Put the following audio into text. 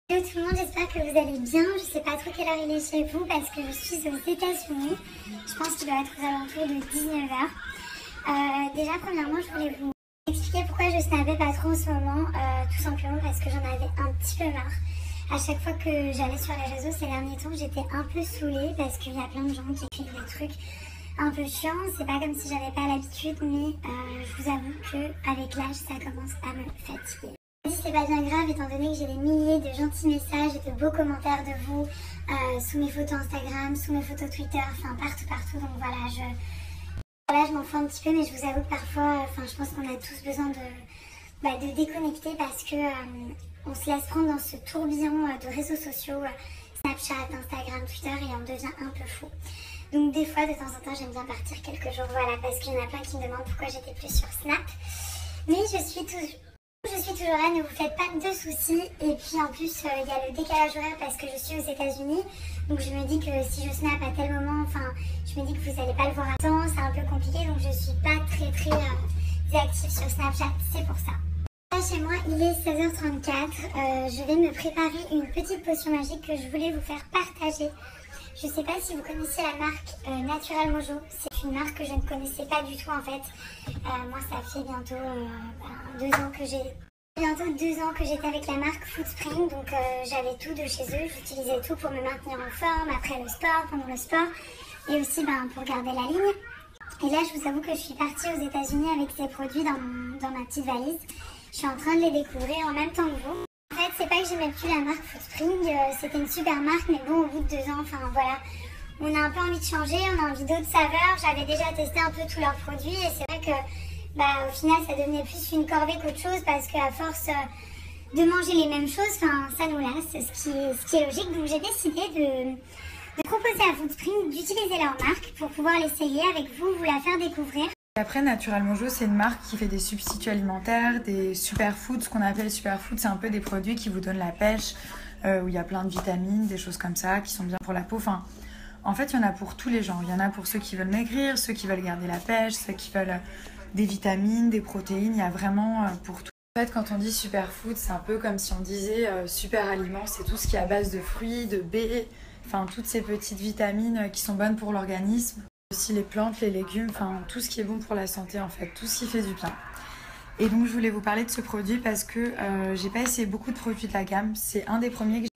Hello tout le monde, j'espère que vous allez bien. Je sais pas trop quelle heure il est chez vous parce que je suis aux États-Unis. Je pense qu'il doit être aux alentours de 19h. Déjà, premièrement, je voulais vous expliquer pourquoi je snappais pas trop en ce moment. Tout simplement parce que j'en avais un petit peu marre. À chaque fois que j'allais sur les réseaux ces derniers temps, j'étais un peu saoulée parce qu'il y a plein de gens qui écrivent des trucs un peu chiants. C'est pas comme si j'avais pas l'habitude, mais je vous avoue qu'avec l'âge, ça commence à me fatiguer. C'est pas bien grave étant donné que j'ai des milliers de gentils messages et de beaux commentaires de vous sous mes photos Instagram, sous mes photos Twitter, enfin partout. Donc voilà, je m'en fous un petit peu, mais je vous avoue que parfois, je pense qu'on a tous besoin de déconnecter parce que on se laisse prendre dans ce tourbillon de réseaux sociaux, Snapchat, Instagram, Twitter, et on devient un peu fou. Donc des fois, de temps en temps, j'aime bien partir quelques jours, voilà, parce qu'il y en a plein qui me demandent pourquoi j'étais plus sur Snap. Mais je suis toujours là, ne vous faites pas de soucis. Et puis en plus, il y a le décalage horaire parce que je suis aux États-Unis. Donc je me dis que si je snap à tel moment, je me dis que vous n'allez pas le voir à temps, c'est un peu compliqué. Donc je suis pas très active sur Snapchat, c'est pour ça. Là chez moi, il est 16h34. Je vais me préparer une petite potion magique que je voulais vous faire partager. Je ne sais pas si vous connaissez la marque Natural Mojo. C'est une marque que je ne connaissais pas du tout en fait. Moi, ça fait bientôt 2 ans que j'étais avec la marque Foodspring. Donc j'avais tout de chez eux. J'utilisais tout pour me maintenir en forme, après le sport, pendant le sport. Et aussi pour garder la ligne. Et là, je vous avoue que je suis partie aux États-Unis avec ces produits dans ma petite valise. Je suis en train de les découvrir en même temps que vous. En fait, c'est pas que j'aimais plus la marque Foodspring, c'était une super marque, mais bon, au bout de 2 ans, voilà, on a un peu envie de changer, on a envie d'autres saveurs. J'avais déjà testé un peu tous leurs produits et c'est vrai que, au final, ça devenait plus une corvée qu'autre chose parce qu'à force de manger les mêmes choses, ça nous lasse, ce qui est logique. Donc j'ai décidé de proposer à Foodspring d'utiliser leur marque pour pouvoir l'essayer avec vous, vous la faire découvrir. Après, Natural Mojo, c'est une marque qui fait des substituts alimentaires, des superfoods. Ce qu'on appelle superfoods, c'est un peu des produits qui vous donnent la pêche, où il y a plein de vitamines, des choses comme ça, qui sont bien pour la peau. En fait, il y en a pour tous les gens. Il y en a pour ceux qui veulent maigrir, ceux qui veulent garder la pêche, ceux qui veulent des vitamines, des protéines. Il y a vraiment pour tout. En fait, quand on dit superfood, c'est un peu comme si on disait super aliment. C'est tout ce qui est à base de fruits, de baies, toutes ces petites vitamines qui sont bonnes pour l'organisme. Aussi les plantes, les légumes, tout ce qui est bon pour la santé en fait, tout ce qui fait du bien. Et donc je voulais vous parler de ce produit parce que j'ai pas essayé beaucoup de produits de la gamme. C'est un des premiers que